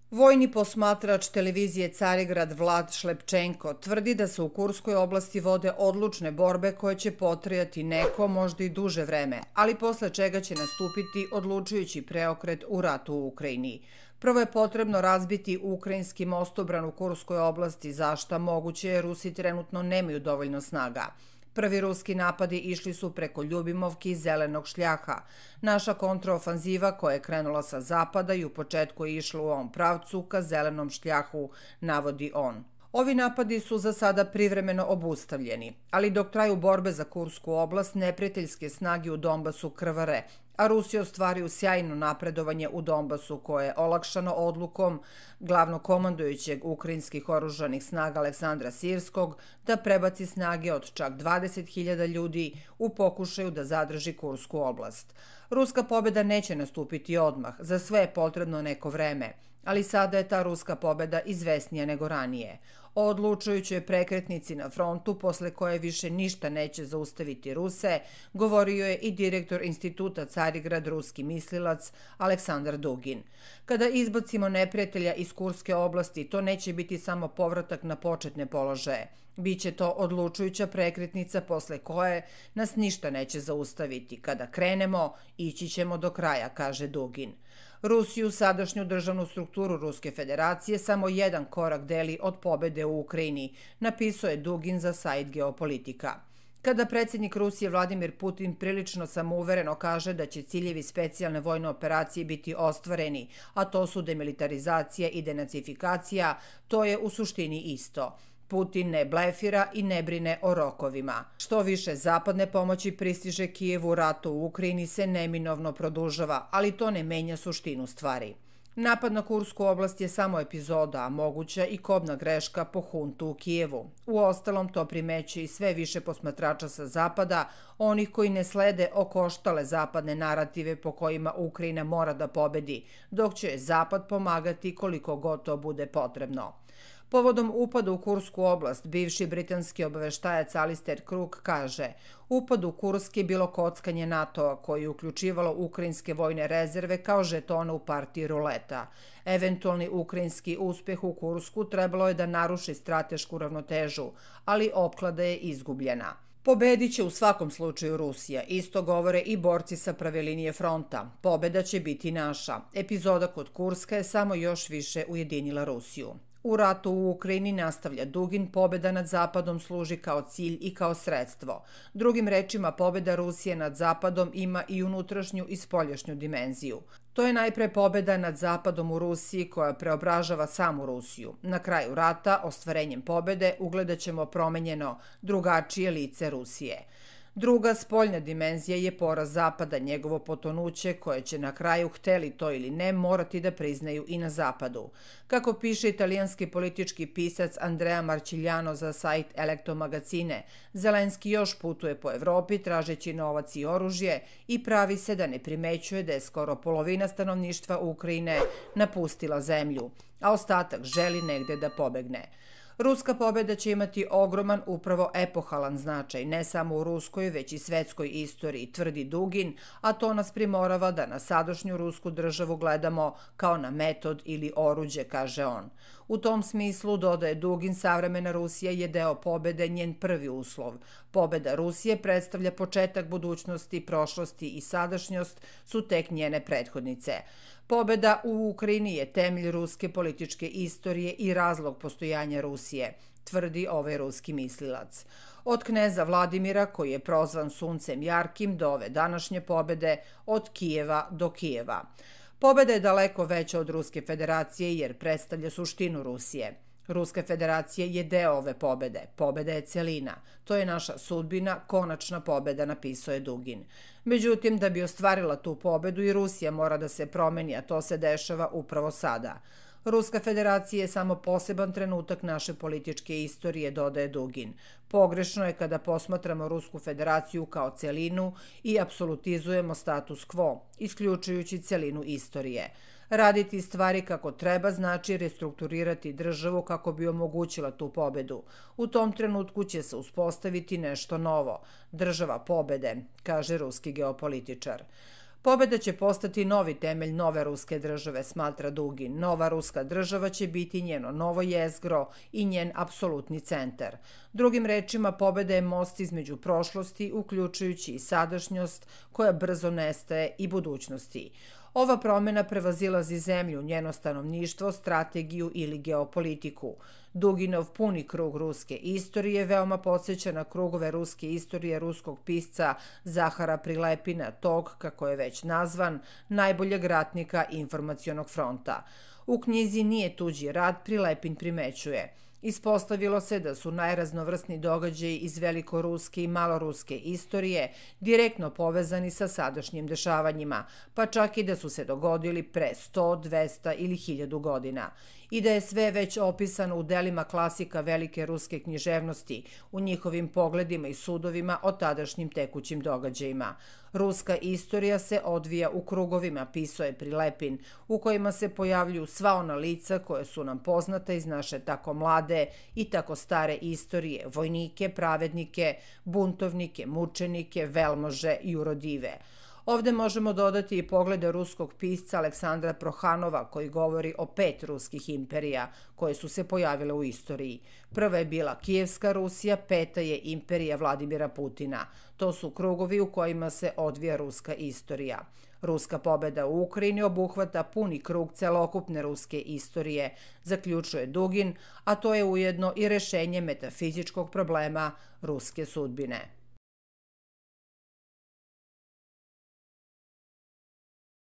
Vojni posmatrač televizije Carigrad Vlad Šlepčenko tvrdi da se u Kurskoj oblasti vode odlučne borbe koje će potrajati neko, možda i duže vreme, ali posle čega će nastupiti odlučujući preokret u ratu u Ukrajini. Prvo je potrebno razbiti ukrajinski mostobran u Kurskoj oblasti, za šta moguće jer Rusi trenutno nemaju dovoljno snaga. Prvi ruski napadi išli su preko Ljubimovki i Zelenog šljaha. Naša kontraofanziva koja je krenula sa zapada i u početku je išla u ovom pravcu ka Zelenom šljahu, navodi on. Ovi napadi su za sada privremeno obustavljeni, ali dok traju borbe za Kursku oblast, neprijateljske snage u Donbasu krvare, a Rusi ostvaruju sjajno napredovanje u Donbasu koje je olakšano odlukom glavnokomandujućeg ukrajinskih oružanih snaga Aleksandra Sirskog da prebaci snage od čak 20.000 ljudi u pokušaju da zadrži Kursku oblast. Ruska pobjeda neće nastupiti odmah, za sve je potrebno neko vreme, ali sada je ta ruska pobjeda izvesnija nego ranije. O odlučujućoj prekretnici na frontu, posle koje više ništa neće zaustaviti Ruse, govorio je i direktor instituta Carigrad, ruski mislilac Aleksandar Dugin. Kada izbacimo neprijatelja iz Kurske oblasti, to neće biti samo povratak na početne položaje. Biće to odlučujuća prekretnica posle koje nas ništa neće zaustaviti. Kada krenemo, ići ćemo do kraja, kaže Dugin. Rusiju, sadašnju državnu strukturu Ruske federacije, samo jedan korak deli od pobede u Ukrajini, napisao je Dugin za sajt Geopolitika. Kada predsjednik Rusije Vladimir Putin prilično samouvereno kaže da će ciljevi specijalne vojne operacije biti ostvareni, a to su demilitarizacija i denacifikacija, to je u suštini isto. Putin ne blefira i ne brine o rokovima. Što više zapadne pomoći pristiže Kijevu, ratu u Ukrajini se neminovno produžava, ali to ne menja suštinu stvari. Napad na Kursku oblast je samo epizoda, a moguća i kobna greška po huntu u Kijevu. Uostalom, to primećuje i sve više posmatrača sa zapada, onih koji ne slede okoštale zapadne narative po kojima Ukrajina mora da pobedi, dok će zapad pomagati koliko god to bude potrebno. Povodom upada u Kursku oblast, bivši britanski obaveštajac Alistair Crook kaže: upad u Kursk je bilo kockanje NATO-a koji je uključivalo ukrajinske vojne rezerve kao žetona u partiji ruleta. Eventualni ukrajinski uspeh u Kursku trebalo je da naruši stratešku ravnotežu, ali opklada je izgubljena. Pobedit će u svakom slučaju Rusija, isto govore i borci sa prave linije fronta. Pobeda će biti naša. Epizoda kod Kurska je samo još više ujedinila Rusiju. U ratu u Ukrajini, nastavlja Dugin, pobjeda nad Zapadom služi kao cilj i kao sredstvo. Drugim rečima, pobjeda Rusije nad Zapadom ima i unutrašnju i spoljašnju dimenziju. To je najpre pobjeda nad Zapadom u Rusiji koja preobražava samu Rusiju. Na kraju rata, ostvarenjem pobjede, ugledat ćemo promenjeno, drugačije lice Rusije. Druga spoljna dimenzija je poraz Zapada, njegovo potonuće koje će na kraju, hteli to ili ne, morati da priznaju i na Zapadu. Kako piše italijanski politički pisac Andrea Marcigliano za sajt Elektromagazine, Zelenski još putuje po Evropi tražeći novac i oružje i pravi se da ne primećuje da je skoro polovina stanovništva Ukrajine napustila zemlju, a ostatak želi negde da pobegne. Ruska pobjeda će imati ogroman, upravo epohalan značaj, ne samo u ruskoj, već i svetskoj istoriji, tvrdi Dugin, a to nas primorava da na sadašnju rusku državu gledamo kao na metod ili oruđe, kaže on. U tom smislu, dodaje Dugin, savremena Rusija je deo pobjede, njen prvi uslov. Pobjeda Rusije predstavlja početak budućnosti, prošlosti i sadašnjost su tek njene prethodnice. Pobjeda u Ukrajini je temelj ruske političke istorije i razlog postojanja Rusije, tvrdi ovaj ruski mislilac. Od kneza Vladimira, koji je prozvan suncem jarkim, do ove današnje pobjede, od Kijeva do Kijeva. Pobjeda je daleko veća od Ruske federacije jer predstavlja suštinu Rusije. Ruska federacija je deo ove pobjede. Pobjeda je celina. To je naša sudbina, konačna pobjeda, napisao je Dugin. Međutim, da bi ostvarila tu pobjedu i Rusija mora da se promeni, a to se dešava upravo sada. Ruska federacija je samo poseban trenutak naše političke istorije, dodaje Dugin. Pogrešno je kada posmatramo Rusku federaciju kao celinu i apsolutizujemo status quo, isključujući celinu istorije. Raditi stvari kako treba znači restrukturirati državu kako bi omogućila tu pobedu. U tom trenutku će se uspostaviti nešto novo. Država pobede, kaže ruski geopolitičar. Pobeda će postati novi temelj nove ruske države, smatra Dugin. Nova ruska država će biti njeno novo jezgro i njen apsolutni centar. Drugim rečima, pobeda je most između prošlosti, uključujući i sadašnjost, koja brzo nestaje, i budućnosti. Ova promjena prevazilazi zemlju, njeno stanovništvo, strategiju ili geopolitiku. Duginov puni krug ruske istorije veoma podsjeća na krugove ruske istorije ruskog pisca Zahara Prilepina, tog, kako je već nazvan, najboljeg ratnika informacionog fronta. U knjizi Nije tuđi rat Prilepin primećuje: ispostavilo se da su najraznovrsni događaji iz velikoruske i maloruske istorije direktno povezani sa sadašnjim dešavanjima, pa čak i da su se dogodili pre 100, 200 ili 1000 godina. I da je sve već opisano u delima klasika velike ruske književnosti, u njihovim pogledima i sudovima o tadašnjim tekućim događajima. Ruska istorija se odvija u krugovima, pisao je Prilepin, u kojima se pojavljuju sva ona lica koja su nam poznata iz naše tako mlade i tako stare istorije: vojnike, pravednike, buntovnike, mučenike, velmože i urodive. Ovde možemo dodati i poglede ruskog pisca Aleksandra Prohanova, koji govori o 5 ruskih imperija koje su se pojavile u istoriji. Prva je bila Kijevska Rusija, 5. je imperija Vladimira Putina. To su krugovi u kojima se odvija ruska istorija. Ruska pobeda u Ukrajini obuhvata puni krug celokupne ruske istorije, zaključuje Dugin, a to je ujedno i rešenje metafizičkog problema ruske sudbine.